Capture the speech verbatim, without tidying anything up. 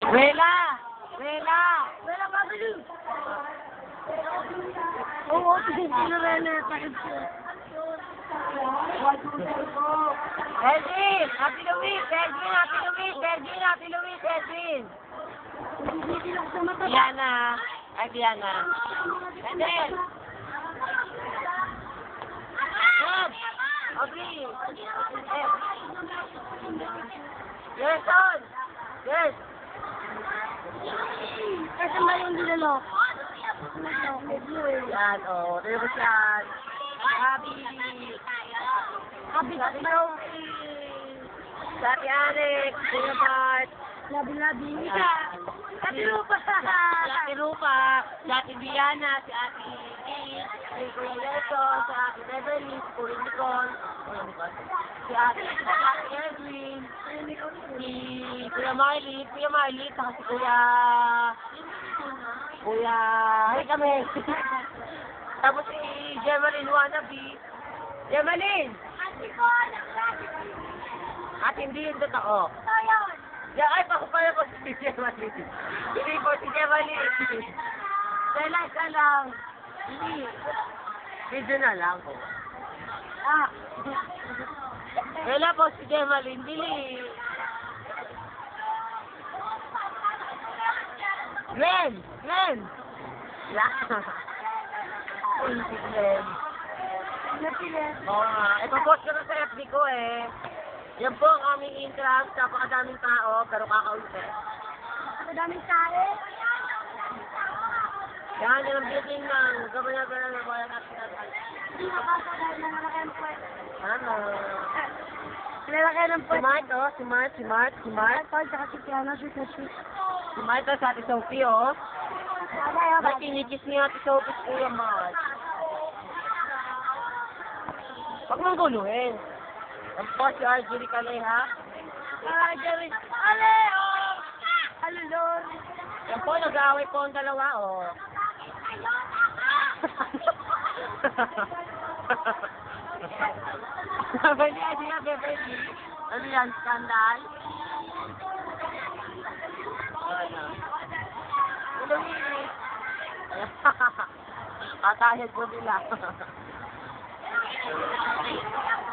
Wela! Wela! Wala pa ba yun? Oo, sino rin na takip siya. Edwin! Happy Luis! Edwin! Happy Luis! Edwin! Happy Luis! Edwin! Hindi lang sa mata. Diana! Ay, Diana! Edwin! Ed! Audrey! Ed! Yes, on! Yes! Kasi ba yung dilalo? Yan, o. Tayo ko siyan. Happy! Happy Happy Sophie! Happy Alex! Kuya Bart! Labi-labi. Yan. Happy Rupa. Si Ate Rupa, si Ate Diana, si Ate Kate, si Kuya Leto, si Ate Beverly, si Kuya Nicole, si Ate, si Ate Edwin, si Kuya Marley, Kuya Marley, saka si Kuya, Kuya, ay kami. Tapos si Gemaline Wannabe. Gemaline! At hindi yung totoo. Ya, ay, pakupala ko si Gemaline. Hindi po si Gemaline. Kailan ka lang. Hindi. Video na lang po. Ah. Kailan po si Gemaline. Dili. Glenn! Glenn! La. Si Glenn. Napilit. Oo nga. Ipapost ko na sa F B ko eh. Yan po ang aming entrance. Napakadaming tao, pero kakaunti. Madaming tayo. Yan, yan ang building ng Gobernador ng Bayan at Sinagay. Hindi makasa dahil nangalakay ng puwet. Ano? Nangalakay ng Si puwet. Mart, oh. Si Mart, si Mart, si Mart. Ito, tsaka si Piano, si Kashi. Si Mart, oh, sa Ate Sophie, oh. Abay, abay. Ba't kinikis niya Ate Sophie, Kuya Mart? Huwag mong guluhin. Yan po si R J Caleha. Ah, Jerry. Ale, oh! Ano, Lord? Yan po, nag-aaway po ang dalawa, oh. Beverly, ano yan, Beverly? Ano yan, skandal? Ano? Luminis. Kakahit ko nila.